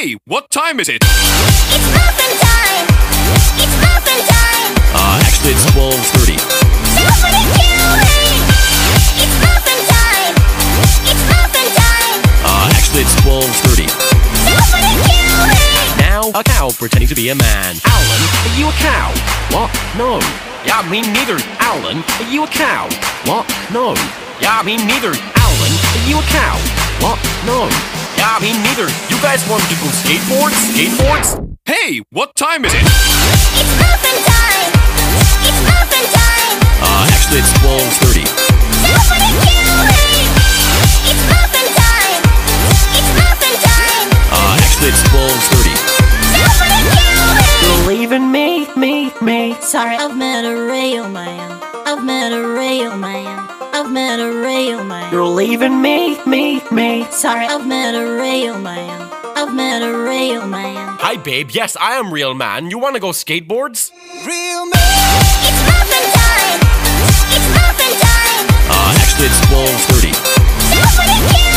Hey, what time is it? It's Muffin time! It's Muffin time! Actually it's 12:30. Somebody kill him! It's Muffin time! It's Muffin time! Actually it's 12:30. Somebody kill him! Now, a cow pretending to be a man. Alan, are you a cow? What? No. Yeah, me neither. Alan, are you a cow? What? No. Yeah, me neither. Alan, are you a cow? What? No. Yeah, me neither. You guys want to go skateboards? Skateboards? Hey, what time is it? It's Muffin time! It's Muffin time! Actually it's 12:30. Somebody kill him! It's Muffin time! It's Muffin time! Actually it's 12:30. Somebody kill him! You're leaving me. Sorry, I've met a real man. I've met a real man. I've met a real man. You're leaving me. Sorry, I've met a real man. I've met a real man. Hi, babe. Yes, I am real man. You want to go skateboards? Real man! It's Muffin time! It's Muffin time! Actually it's 12:30. Somebody kill